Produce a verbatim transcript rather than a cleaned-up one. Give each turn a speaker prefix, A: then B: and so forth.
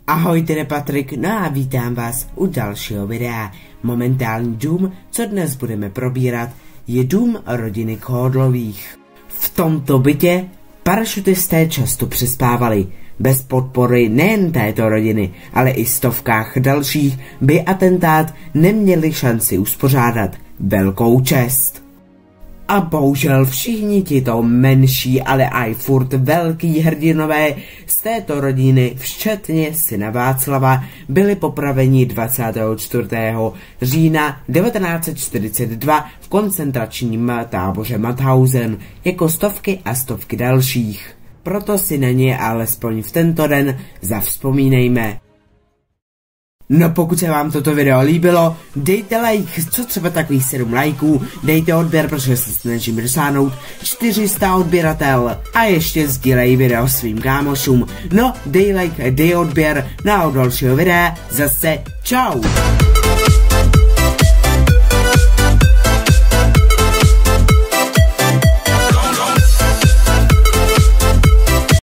A: Ahoj, tady Patrik, no a vítám vás u dalšího videa. Momentální dům, co dnes budeme probírat, je dům rodiny Kódlových. V tomto bytě parašutisté často přespávali. Bez podpory nejen této rodiny, ale i stovkách dalších by atentát neměli šanci uspořádat. Velkou čest. A bohužel všichni tito menší, ale aj furt velký hrdinové z této rodiny, včetně syna Václava, byli popraveni dvacátého čtvrtého října devatenáct set čtyřicet dva v koncentračním táboře Mauthausen, jako stovky a stovky dalších. Proto si na ně alespoň v tento den zavzpomínejme. No pokud se vám toto video líbilo, dejte like, co třeba takových sedm lajků, dejte odběr, protože se snažím dosáhnout čtyři sta odběratel a ještě sdílej video svým kámošům. No dej like, dej odběr, no a od dalšího videa zase čau.